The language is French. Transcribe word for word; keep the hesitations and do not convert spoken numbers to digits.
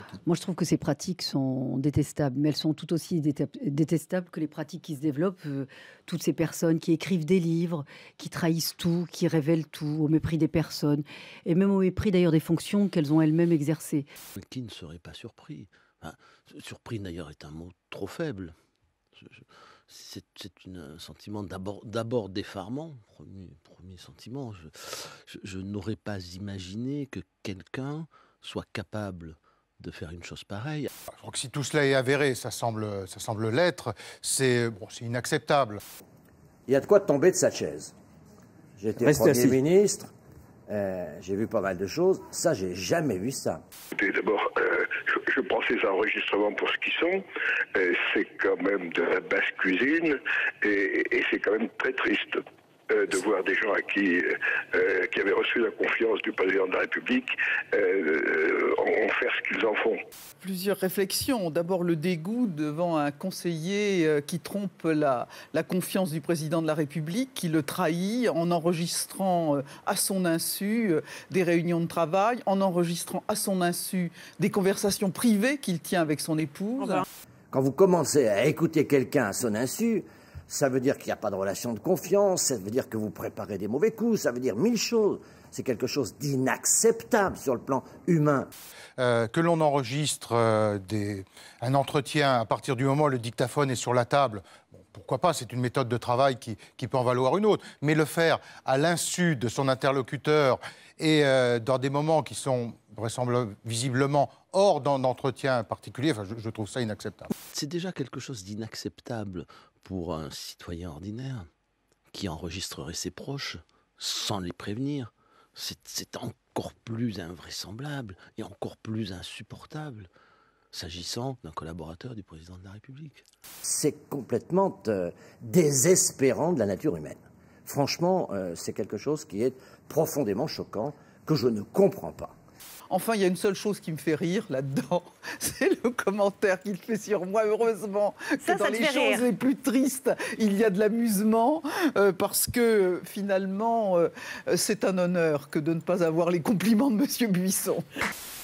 Moi, je trouve que ces pratiques sont détestables, mais elles sont tout aussi déte- détestables que les pratiques qui se développent. euh, toutes ces personnes qui écrivent des livres, qui trahissent tout, qui révèlent tout, au mépris des personnes, et même au mépris d'ailleurs des fonctions qu'elles ont elles-mêmes exercées. Mais qui ne serait pas surpris? Enfin, surpris d'ailleurs est un mot trop faible. Je- je- C'est c'est une- un sentiment d'abord d'abord d'effarement, premier, premier sentiment. Je, je- je n'aurais pas imaginé que quelqu'un soit capable de faire une chose pareille. Je crois que si tout cela est avéré, ça semble, ça semble l'être, c'est bon, c'est inacceptable. Il y a de quoi tomber de sa chaise. J'ai été Restez Premier assis. ministre, euh, j'ai vu pas mal de choses. Ça, j'ai jamais vu ça. Écoutez, d'abord, euh, je, je prends ces enregistrements pour ce qu'ils sont. Euh, c'est quand même de la basse cuisine et, et c'est quand même très triste euh, de voir des gens à qui, euh, qui avaient reçu la confiance du président de la République euh, euh, en, en faire ce qu'ils en font. Plusieurs réflexions. D'abord, le dégoût devant un conseiller euh, qui trompe la, la confiance du président de la République, qui le trahit en enregistrant euh, à son insu euh, des réunions de travail, en enregistrant à son insu des conversations privées qu'il tient avec son épouse. Quand vous commencez à écouter quelqu'un à son insu, ça veut dire qu'il n'y a pas de relation de confiance, ça veut dire que vous préparez des mauvais coups, ça veut dire mille choses. C'est quelque chose d'inacceptable sur le plan humain. Euh, que l'on enregistre euh, des, un entretien à partir du moment où le dictaphone est sur la table, bon, pourquoi pas, c'est une méthode de travail qui, qui peut en valoir une autre. Mais le faire à l'insu de son interlocuteur et euh, dans des moments qui sont vraisemblablement, visiblement hors d'un entretien particulier, enfin, je, je trouve ça inacceptable. C'est déjà quelque chose d'inacceptable pour un citoyen ordinaire qui enregistrerait ses proches sans les prévenir. C'est c'est encore plus invraisemblable et encore plus insupportable s'agissant d'un collaborateur du président de la République. C'est complètement euh, désespérant de la nature humaine. Franchement, euh, c'est quelque chose qui est profondément choquant, que je ne comprends pas. Enfin, il y a une seule chose qui me fait rire là-dedans, c'est le commentaire qu'il fait sur moi. Heureusement que Ça, dans ça te les fait choses rire. les plus tristes, il y a de l'amusement, euh, parce que finalement, euh, c'est un honneur que de ne pas avoir les compliments de Monsieur Buisson.